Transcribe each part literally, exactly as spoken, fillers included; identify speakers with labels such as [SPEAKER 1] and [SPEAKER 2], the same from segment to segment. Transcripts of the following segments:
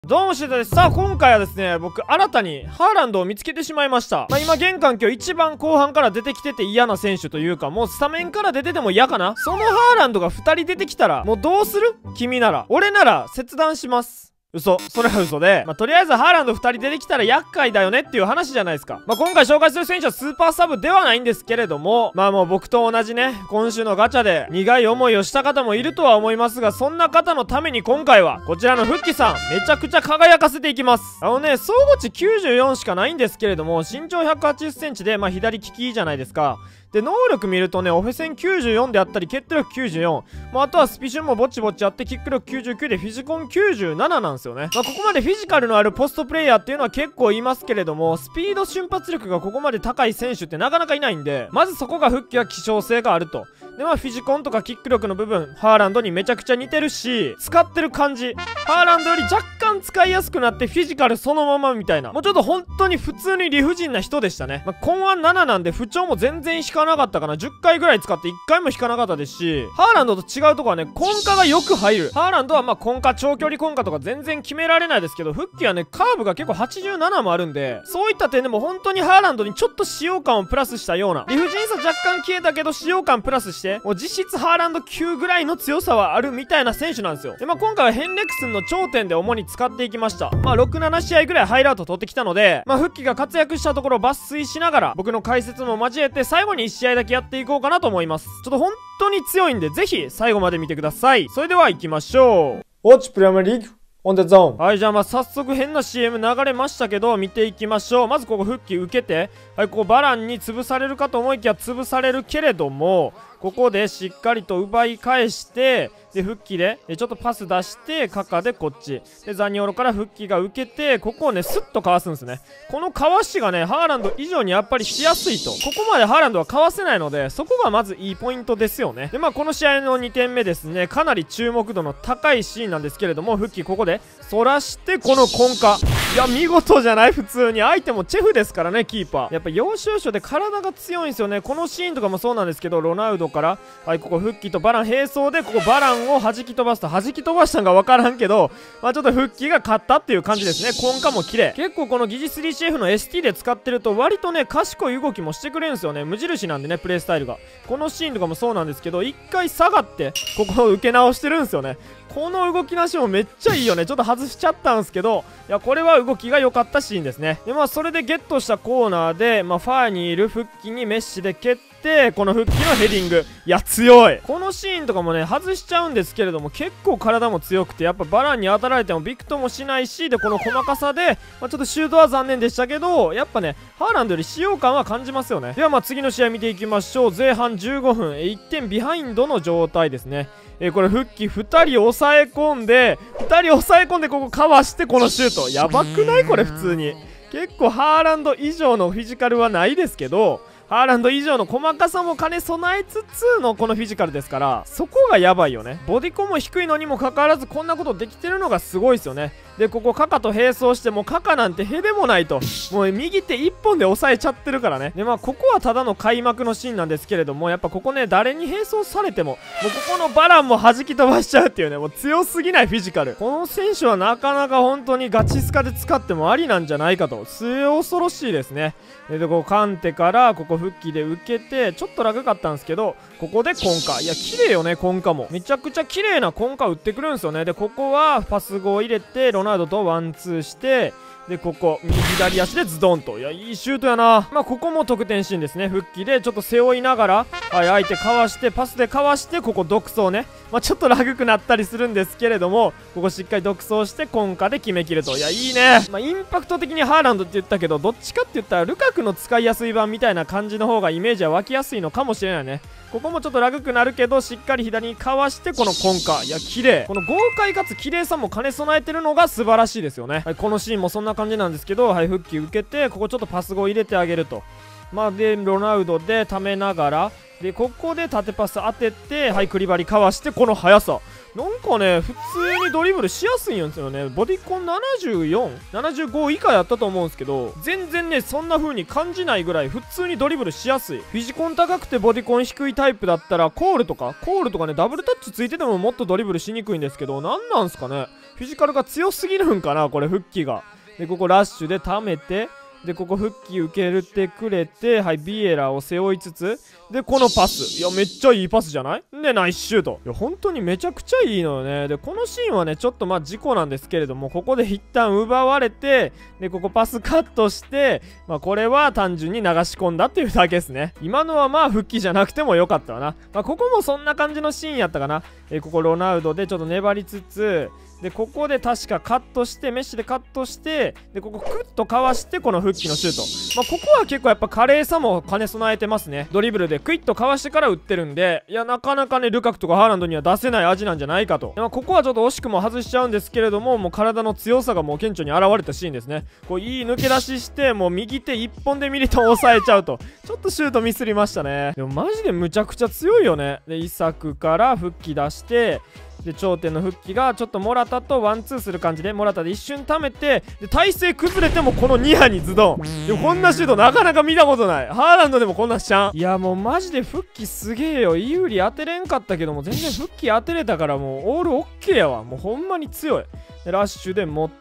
[SPEAKER 1] どうもシュートです。さあ今回はですね、僕新たにハーランドを見つけてしまいました。まあ今現環境一番後半から出てきてて嫌な選手というか、もうスタメンから出てても嫌かな。そのハーランドがふたり出てきたらもうどうする？君なら。俺なら切断します。嘘。それは嘘で、まあ、とりあえずハーランドふたり出てきたら厄介だよねっていう話じゃないですか。まあ、今回紹介する選手はスーパーサブではないんですけれども、まあもう僕と同じね、今週のガチャで苦い思いをした方もいるとは思いますが、そんな方のために今回は、こちらのフッキさん、めちゃくちゃ輝かせていきます。あのね、総合値きゅうじゅうよんしかないんですけれども、身長ひゃくはちじゅっセンチで、まあ左利きじゃないですか。で、能力見るとね、オフェセンきゅうじゅうよんであったり、決定力きゅうじゅうよん。まあ、あとはスピシュンもぼちぼちあって、キック力きゅうじゅうきゅうでフィジコンきゅうじゅうなななんですよね。まあ、ここまでフィジカルのあるポストプレイヤーっていうのは結構いますけれども、スピード瞬発力がここまで高い選手ってなかなかいないんで、まずそこが復帰は希少性があると。で、まあ、フィジコンとかキック力の部分、ハーランドにめちゃくちゃ似てるし、使ってる感じ、ハーランドより若干使いやすくなって、フィジカルそのままみたいな。もうちょっと本当に普通に理不尽な人でしたね。まあ、コンワンなななんで、不調も全然引かなかったかな。じゅっかいぐらい使っていっかいも引かなかったですし、ハーランドと違うとこはね、コンカがよく入る。ハーランドはまあコンカ、長距離コンカとか全然決められないですけど、フッキはね、カーブが結構はちじゅうななもあるんで、そういった点でも本当にハーランドにちょっと使用感をプラスしたような、理不尽さ若干消えたけど使用感プラスして、もう実質ハーランド級ぐらいの強さはあるみたいな選手なんですよ。で、まあ今回はヘンレクスンの頂点で主に使っていきました。まあろく、なな試合ぐらいハイライト取ってきたので、まあフッキが活躍したところを抜粋しながら、僕の解説も交えて最後にいち試合だけやっていこうかなと思います。ちょっと本当に強いんで、ぜひ最後まで見てください。それでは行きましょう。Watch Premier League on the zone。はい、じゃあまあ早速変な シーエム 流れましたけど、見ていきましょう。まずここ復帰受けて、はい、ここバランに潰されるかと思いきや潰されるけれども、ここでしっかりと奪い返して、で、復帰で、ちょっとパス出して、カカでこっち。で、ザニオロから復帰が受けて、ここをね、スッとかわすんですね。このかわしがね、ハーランド以上にやっぱりしやすいと。ここまでハーランドはかわせないので、そこがまずいいポイントですよね。で、まあ、この試合のにてんめですね、かなり注目度の高いシーンなんですけれども、復帰ここで、反らして、この根幹。いや、見事じゃない？普通に。相手もチェフですからね、キーパー。やっぱ要所要所で体が強いんですよね。このシーンとかもそうなんですけど、ロナウドから、はい、ここ復帰とバラン並走で、ここバランを弾き飛ばすと、弾き飛ばしたんか分からんけど、まあちょっと復帰が勝ったっていう感じですね。根幹も綺麗。結構この疑似 スリーシーエフ の エスティー で使ってると、割とね、賢い動きもしてくれるんですよね。無印なんでね、プレイスタイルが。このシーンとかもそうなんですけど、一回下がって、ここを受け直してるんですよね。この動きなしもめっちゃいいよね。ちょっと外しちゃったんですけど、いや、これは動きが良かったシーンですね。で、まあ、それでゲットしたコーナーで、まあ、ファーにいる復帰にメッシで蹴って、この復帰のヘディング。いや、強い。このシーンとかもね、外しちゃうんですけれども、結構体も強くて、やっぱバランに当たられてもビクともしないし、で、この細かさで、まあ、ちょっとシュートは残念でしたけど、やっぱね、ハーランドより使用感は感じますよね。では、まあ、次の試合見ていきましょう。前半じゅうごふん、いってんビハインドの状態ですね。えー、これ復帰ふたり抑え込んでふたり抑え込んでここかわしてこのシュートやばくない？これ普通に結構ハーランド以上のフィジカルはないですけど、ハーランド以上の細かさも兼ね備えつつのこのフィジカルですから、そこがやばいよね。ボディコンも低いのにもかかわらずこんなことできてるのがすごいですよね。で、ここカカと並走してもカカなんてへでもないと。もう右手一本で抑えちゃってるからね。で、まあここはただの開幕のシーンなんですけれども、やっぱここね、誰に並走されても、もうここのバランも弾き飛ばしちゃうっていうね、もう強すぎないフィジカル。この選手はなかなか本当にガチスカで使ってもありなんじゃないかと。末恐ろしいですね。で、ここカンテからここ復帰で受けて、ちょっとラグかったんですけど、ここでコンカ。いや、綺麗よね、コンカも。めちゃくちゃ綺麗なコンカ打ってくるんですよね。で、ここはパスゴを入れて、ロナウドとワンツーして、で、ここ、右左足でズドンと。いや、いいシュートやな。まあ、ここも得点シーンですね。復帰で、ちょっと背負いながら、はい、相手かわして、パスでかわして、ここ独走ね。まあ、ちょっとラグくなったりするんですけれども、ここしっかり独走して、コンカで決めきると。いや、いいね。まあ、インパクト的にハーランドって言ったけど、どっちかって言ったら、ルカクの使いやすい版みたいな感じの方がイメージは湧きやすいのかもしれないね。ここもちょっとラグくなるけど、しっかり左にかわして、このコンカ。いや、綺麗。この豪快かつ綺麗さも兼ね備えてるのが素晴らしいですよね。はい、このシーンもそんな感じなんですけど、はい、復帰受けて、ここちょっとパスゴを入れてあげると。まあ、で、ロナウドで溜めながら、で、ここで縦パス当てて、はい、クリバリかわして、この速さ。 なんかね普通にドリブルしやすいんですよね。ボディコンななじゅうよん、ななじゅうご以下やったと思うんですけど、全然ねそんな風に感じないぐらい普通にドリブルしやすい。フィジコン高くてボディコン低いタイプだったらコールとかコールとかねダブルタッチついててももっとドリブルしにくいんですけど、なんなんすかね、フィジカルが強すぎるんかなこれ、フッキーが。でここラッシュで溜めて、でここフッキー受けるてくれて、はいビエラを背負いつつ、でこのパス、いやめっちゃいいパスじゃない。でナイスシュート。いや本当にめちゃくちゃいいのよね。でこのシーンはねちょっとまあ事故なんですけれども、ここで一旦奪われて、でここパスカットして、まあこれは単純に流し込んだっていうだけですね。今のはまあ復帰じゃなくてもよかったわな。まあここもそんな感じのシーンやったかな。えー、ここロナウドでちょっと粘りつつ、でここで確かカットして、メッシでカットして、でここクッとかわしてこの復帰のシュート。まあここは結構やっぱ華麗さも兼ね備えてますね。ドリブルでクイッとかわしてから打ってるんで、いやなかなかねルカクとかハーランドには出せない味なんじゃないかと。で、まあ、ここはちょっと惜しくも外しちゃうんですけれども、もう体の強さがもう顕著に現れたシーンですね。こういい抜け出しして、もう右手一本でミリトン抑えちゃうと、ちょっとシュートミスりましたね。でもマジでむちゃくちゃ強いよね。でイサクから復帰出して、で頂点の復帰がちょっとモラタとワンツーする感じで、モラタで一瞬溜めて、で体勢崩れてもこのニアにズドン。でもこんなシュートなかなか見たことない。ハーランドでもこんなしちゃん。いやもうマジで復帰すげえよ。イウリ当てれんかったけども全然復帰当てれたから、もうオールオッケーやわ。もうほんまに強い。でラッシュで持って、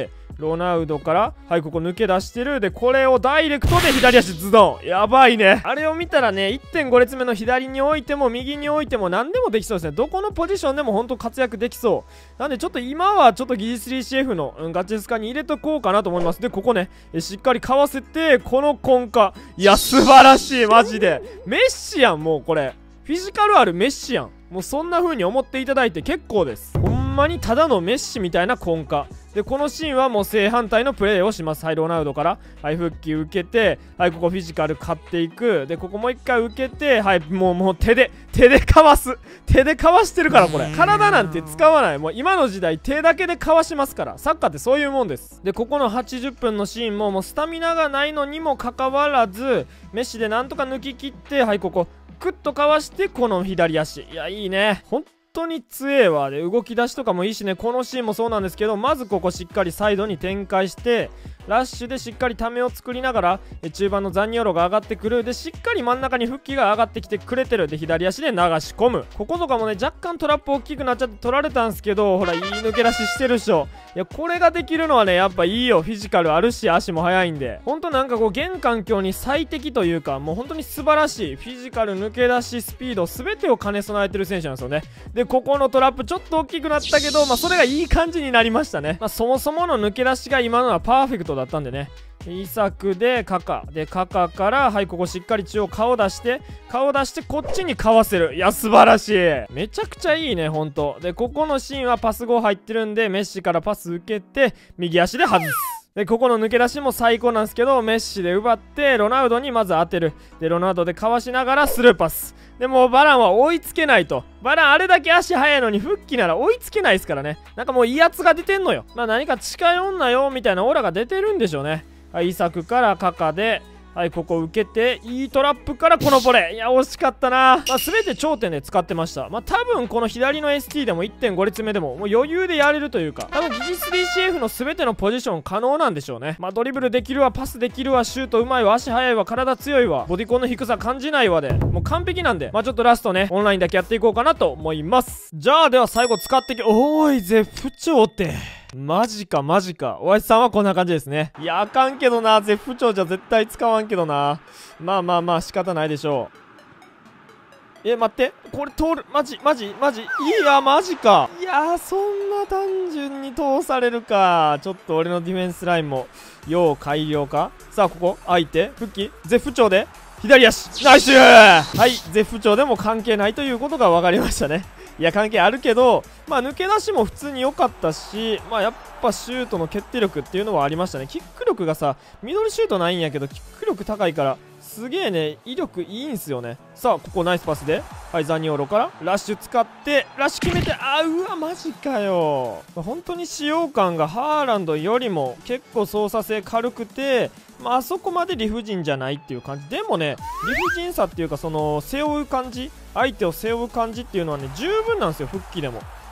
[SPEAKER 1] ロナウドからはいここ抜け出してる。でこれをダイレクトで左足ズドン。やばいね。あれを見たらね いってんご 列目の左に置いても右に置いても何でもできそうですね。どこのポジションでも本当活躍できそう。なんでちょっと今はちょっとギリスリーシェフの、うん、ガチスカに入れとこうかなと思います。でここねえしっかりかわせて、この根幹、いや素晴らしいマジでメッシやん。もうこれフィジカルあるメッシやん。もうそんな風に思っていただいて結構です。ほんまにただのメッシみたいな根幹で、このシーンはもう正反対のプレーをします。はいロナウドからはい復帰受けて、はいここフィジカル勝っていく。でここもう一回受けて、はいもうもう手で手でかわす。手でかわしてるから、これ体なんて使わない。もう今の時代手だけでかわしますから、サッカーってそういうもんです。でここのはちじゅっぷんのシーンももうスタミナがないのにもかかわらず、メッシでなんとか抜き切って、はいここクッとかわして、この左足、いやいいね。ほん本当に強えわ。で動き出しとかもいいしね。このシーンもそうなんですけど、まずここしっかりサイドに展開して、ラッシュでしっかりためを作りながら、え中盤のザニオロが上がってくる。でしっかり真ん中に復帰が上がってきてくれてる。で左足で流し込む。こことかもね若干トラップ大きくなっちゃって取られたんですけど、ほらいい抜け出ししてるっしょ。いやこれができるのはねやっぱいいよ。フィジカルあるし足も速いんで、ほんとなんかこう現環境に最適というか、もう本当に素晴らしいフィジカル、抜け出し、スピード全てを兼ね備えてる選手なんですよね。でここのトラップちょっと大きくなったけど、まあそれがいい感じになりましたね。まあそもそもの抜け出しが今のはパーフェクトだったんでね。イサクでカカでカカからはいここしっかり中央顔出して顔出してこっちにかわせる。いや素晴らしい。めちゃくちゃいいねほんと。でここのシーンはパスご入ってるんで、メッシからパス受けて右足で外す。でここの抜け出しも最高なんですけど、メッシで奪ってロナウドにまず当てる。でロナウドでかわしながらスルーパス。でもバランは追いつけないと。バランあれだけ足速いのに復帰なら追いつけないですからね。なんかもう威圧が出てんのよ。まあ何か近寄んなよみたいなオーラが出てるんでしょうね。はい、イサクからカカで、はいここ受けていいトラップからこのボレー。いや惜しかったな。まあ全て頂点で使ってました。まあ多分この左の エスティー でも いってんご 列目でももう余裕でやれるというか、多分技術 ディーシーエフ の全てのポジション可能なんでしょうね。まあドリブルできるわ、パスできるわ、シュートうまいわ、足速いわ、体強いわ、ボディコンの低さ感じないわでもう完璧なんで、まあちょっとラストねオンラインだけやっていこうかなと思います。じゃあでは最後使っていき、おーいゼフ長ってマジかマジか。おやじさんはこんな感じですね。いやあかんけどな、ゼフ長じゃ絶対使わんけどな。まあまあまあ仕方ないでしょう。え待って、これ通る、マジマジマジ、いやマジか。いやーそんな単純に通されるか。ちょっと俺のディフェンスラインも要改良か。さあここ相手復帰ゼフ長で左足ナイス。はいゼフ長でも関係ないということが分かりましたね。いや関係あるけど、まあ抜け出しも普通に良かったし、まあやっぱシュートの決定力っていうのはありましたね。キック力がさミドルシュートないんやけどキック力高いからすげえね威力いいんすよね。さあここナイスパスではいザニオロからラッシュ使ってラッシュ決めて、あーうわマジかよ。本当に使用感がハーランドよりも結構操作性軽くて、まあ、あそこまで理不尽じゃないっていう感じでもね、理不尽さっていうかその背負う感じ、相手を背負う感じっていうのはね十分なんですよ復帰でも。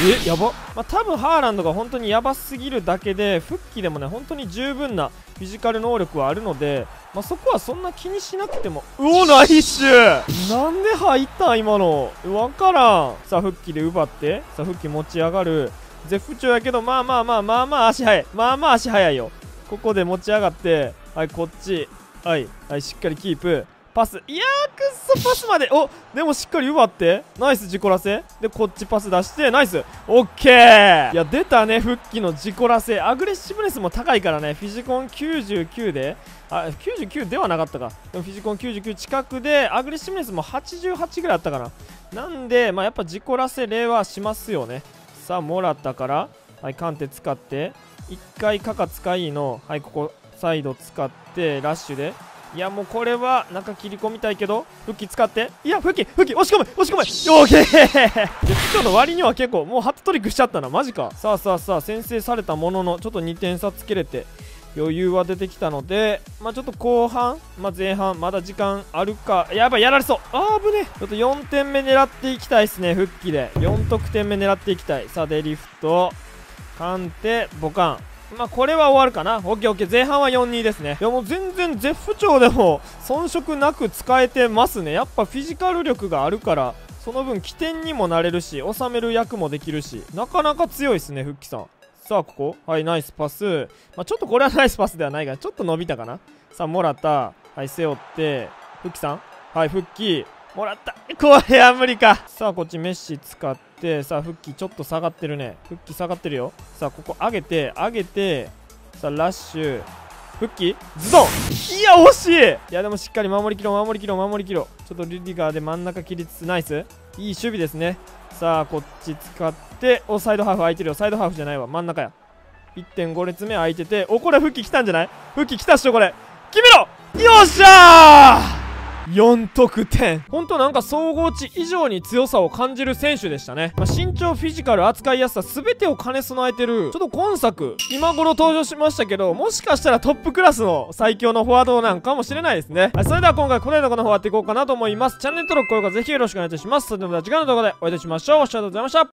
[SPEAKER 1] え、やば。まあ、多分ハーランドが本当にやばすぎるだけで、復帰でもね、本当に十分なフィジカル能力はあるので、まあ、そこはそんな気にしなくても。うお、ナイス。なんで入った今の。わからん。さあ、復帰で奪って。さあ、復帰持ち上がる。絶不調やけど、まあまあまあまあまあ足速い。まあまあ足速いよ。ここで持ち上がって、はい、こっち。はい、はい、しっかりキープ。パス。いやー、くっそ、パスまで。お、でもしっかり奪って。ナイス、自己らせ。で、こっちパス出して、ナイス。オッケー。いや、出たね、復帰の自己らせ。アグレッシブネスも高いからね。フィジコンきゅうじゅうきゅうで、あ、きゅうじゅうきゅうではなかったか。でもフィジコンきゅうじゅうきゅう近くで、アグレッシブネスもはちじゅうはちぐらいあったかな。なんで、まあ、やっぱ自己らせ例はしますよね。さあ、もらったから、はい、カンテ使って、いっかいカカ使いの、はい、ここ、サイド使って、ラッシュで、いや、もうこれは中切り込みたいけど、復帰使って、いや、復帰、復帰、押し込む、押し込む、オーケー。今日の割には結構、もう初トリックしちゃったな、マジか。さあさあさあ、先制されたものの、ちょっとにてん差つけれて、余裕は出てきたので、まあちょっと後半、まあ前半、まだ時間あるか、やばい、やられそう。あー、危ねえ。ちょっとよんてんめ狙っていきたいですね、復帰で。よん得点目狙っていきたい。さあ、デリフト、カンテ、ボカン。まあこれは終わるかな。オッケーオッケー。前半は よんたいに ですね。いやもう全然絶不調でも遜色なく使えてますね。やっぱフィジカル力があるから、その分起点にもなれるし、収める役もできるし、なかなか強いですね、復帰さん。さあここ。はい、ナイスパス。まあちょっとこれはナイスパスではないが、ちょっと伸びたかな。さあ、もらった。はい、背負って、復帰さん。はい、復帰。もらった。これは無理か。さあこっちメッシ使って、さあ復帰ちょっと下がってるね。復帰下がってるよ。さあここ上げて上げて、さあラッシュ復帰ズドン。いや惜しい。いやでもしっかり守りきろ守りきろ守りきろ。ちょっとリュディガーで真ん中切りつつ、ナイス、いい守備ですね。さあこっち使って、おサイドハーフ空いてるよ。サイドハーフじゃないわ、真ん中や。 いってんご 列目空いてて、おこれ復帰来たんじゃない。復帰来たっしょこれ。決めろ。よっしゃー、よん得点。ほんとなんか総合値以上に強さを感じる選手でしたね。まあ、身長、フィジカル、扱いやすさ全てを兼ね備えてる、ちょっと今作今頃登場しましたけど、もしかしたらトップクラスの最強のフォワードなんかもしれないですね。はい、それでは今回この動画の方やっていこうかなと思います。チャンネル登録、高評価ぜひよろしくお願いいたします。それではまた次回の動画でお会いいたしましょう。ありがとうございました。